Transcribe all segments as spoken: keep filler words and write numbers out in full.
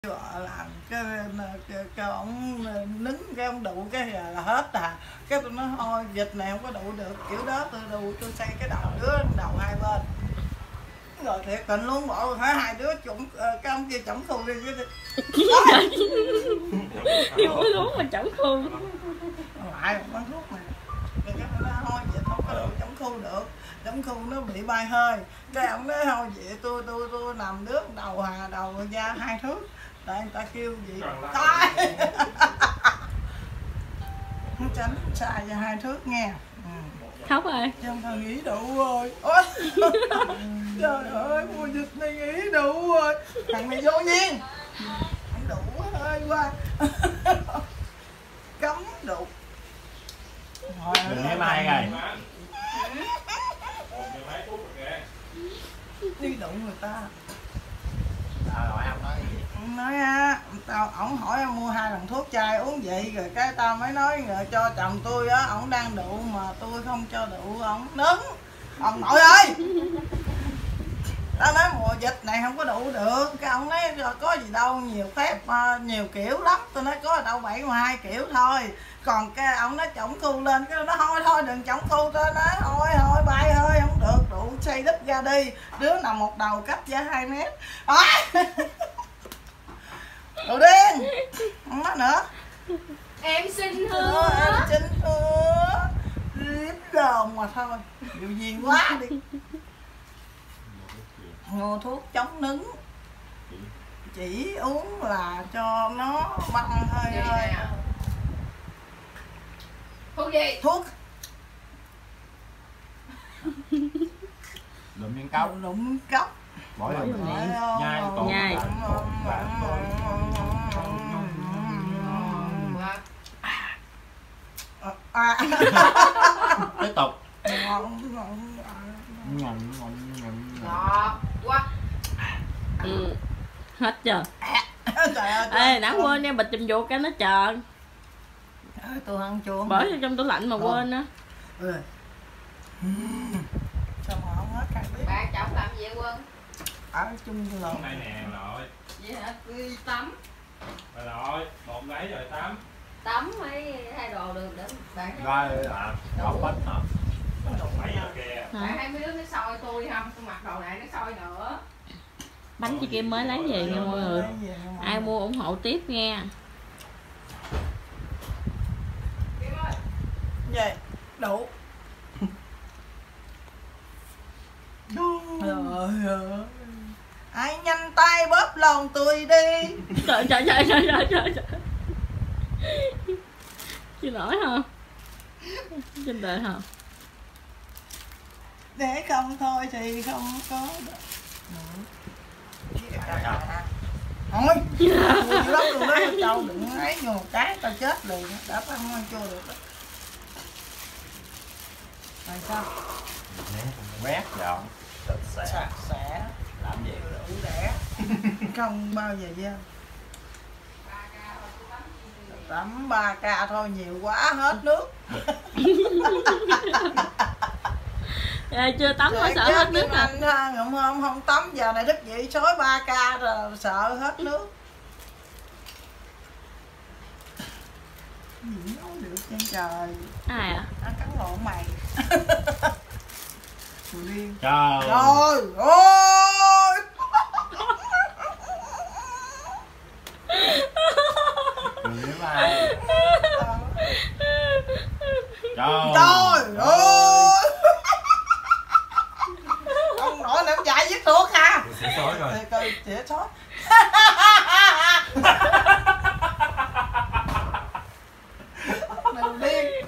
vợ làm cái, cái, cái ông nứng cái ông đụ cái là hết à. Cái tôi nói thôi dịch này không có đụ được kiểu đó, tôi đụ tôi xây cái đầu đứa đầu hai bên rồi thiệt tình luôn, bộ phải hai đứa chủng cái ông kia chổng khu đi cái đi mua thuốc mà chổng khu lại một bán thuốc này cái nó thôi dịch không có đụ chổng khu được, chổng khu nó bị bay hơi. Cái ông nói thôi vậy tôi tôi tôi nằm đứa đầu hà đầu da hai thước tại người ta kêu gì tai nó tránh sai cho hai thước nghe. Ừ. Khóc rồi Trong thằng nghĩ đủ rồi. Ôi trời ơi mùa dịch này nghĩ đủ rồi, thằng này vô nhiên thằng đủ hơi quá cấm đủ đừng thấy mai rồi đi đụng người ta. à, rồi không nói gì Nói á tao ổng hỏi mua hai lần thuốc chai uống vậy rồi cái tao mới nói rồi cho chồng tôi á, ổng đang đụ mà tôi không cho đụ ổng nứng. Ông nội ơi tao nói mùa dịch này không có đụ được, cái ông nói có gì đâu nhiều phép nhiều kiểu lắm. Tôi nói có đâu bảy mươi hai kiểu thôi, còn cái ông nói chổng khu lên cái nó thôi thôi đừng chổng khu. Tôi nói thôi thôi bay hơi không được, đụ xây đít ra đi, đứa nào một đầu cách giá hai mét đồ điên không nói nữa. em xin Ờ, hứa em xin hứa liếm đồn mà thôi điều gì quá đi. Mua thuốc chống nứng chỉ uống là cho nó băng hơi hơi. thuốc gì? Thuốc lụm viên cốc lụm cốc bỏ vào miệng nhai còn Nhai. à. tiếp tục Ngon, ngon. ngậm ngậm ngậm Ngọt quá. Ừ. Hết chưa? Trời ơi, Ê, đã quên nha, bịch chùm chuột cái nó trơn. ơi, tôi ăn chuông Bỏ vô trong tủ lạnh mà Không. quên á. Ừ. Sao mà không hết càng biết. Bạn chồng làm gì vậy Quân? Ở chung lộn này nè nội Vậy hả? Đi tắm. bà nội bột lấy rồi tắm Tắm mấy hai đồ được để bạn rồi à bỏ bánh hả mấy giờ kìa bạn hai mấy đứa nó soi tôi không? Tôi mặc đồ này nó soi nữa. Bánh chị Kim mới lấy về nha mọi người. Ai mua ủng hộ tiếp nha. Vậy đủ trời ơi ai nhanh tay bóp lòng tôi đi. Trời trời trời trời trời trời trời. Chị nổi không? Trên đời hả? Để không thôi thì không có được. Thôi nhiều lắm luôn đó châu, đừng ấy vô một cái tao chết liền, đã tao không ăn chua được đó. Rồi sao? quét dọn sạch sẽ Sạch sẽ làm gì đủ đẻ không bao giờ gian tắm ba ca thôi nhiều quá hết nước. Ê, chưa tắm mà sợ hết nước à? Anh ngậm không không tắm giờ này thức dậy sói ba ca rồi sợ hết nước. Gì nói được trên trời. Ai à? Ăn cắn lộn mày. Điên. trời Trời ơi. đừng nếu ai trời Trời ơi. Ông nội này ông chạy giết thuốc ha. sẽ sói rồi Thì coi trẻ sói. Đừng điên.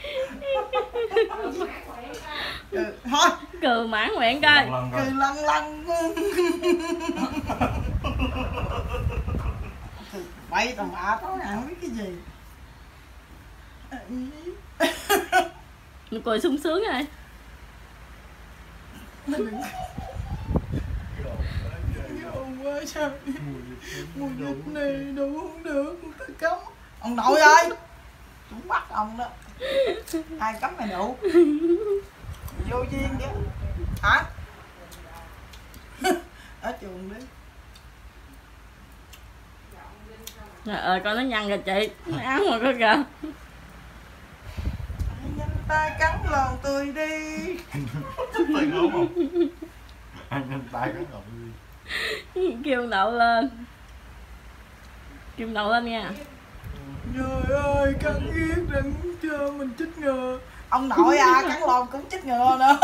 Ừ, thôi Cừ mãn nguyện coi. lần cười rồi lăn lăn. Bậy tầm bạ tối nào không biết cái gì. Mình cười sung sướng rồi. Quá sao mùa dịch này đủ không được ta cấm. Ông nội ơi chúng bắt ông đó. Ai cấm mày đủ vô duyên chứ hả. Ở chuồng đi Trời ơi con nó nhăn kìa chị, nó áo mà có kìa. Nhanh tay cắn lòn tôi đi. Tiền luôn không? Anh nhanh tay cắn lòn đi. Kêu đậu lên. Kêu đậu lên nha. Trời ơi, cắn yết đừng cho mình chích ngừa. Ông nội à, cắn lòn cũng chích ngừa nữa.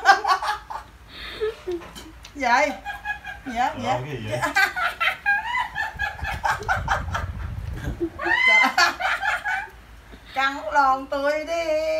Vậy dạ dạ Cái gì vậy? cắn lòn tôi đi.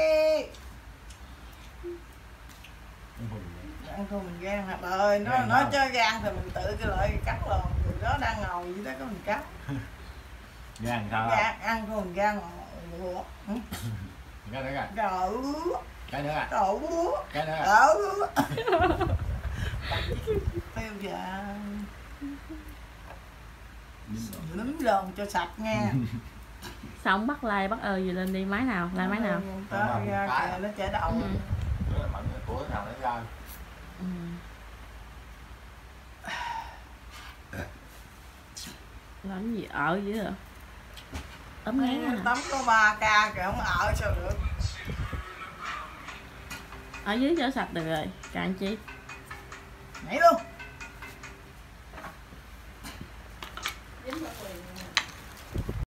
Ăn thôi mình gan hả bà ơi, nó Gan nói đâu? chơi gan thì mình tự cái lợi cắn lòn, người đó đang ngồi vậy đó có mình cắn. Gan sao? Gan ăn thôi mình gan ngồi. Cái nữa kìa. Trời Cái nữa kìa. trời Cái nữa kìa. trời tiêu dạ nấm lồn cho sạch nha. Xong bắt like bắt ơi gì lên đi, máy nào like máy nào. Tới ra kìa nó chảy đầu. Ừ. Bữa là mặn của nào lấy ra. Ừ. Làm gì ở vậy rồi ấm ngán nè. Tắm có ba ca kìa không ở sao được. Ở dưới cho sạch được rồi càng chi. Nhảy luôn. dính vào quyền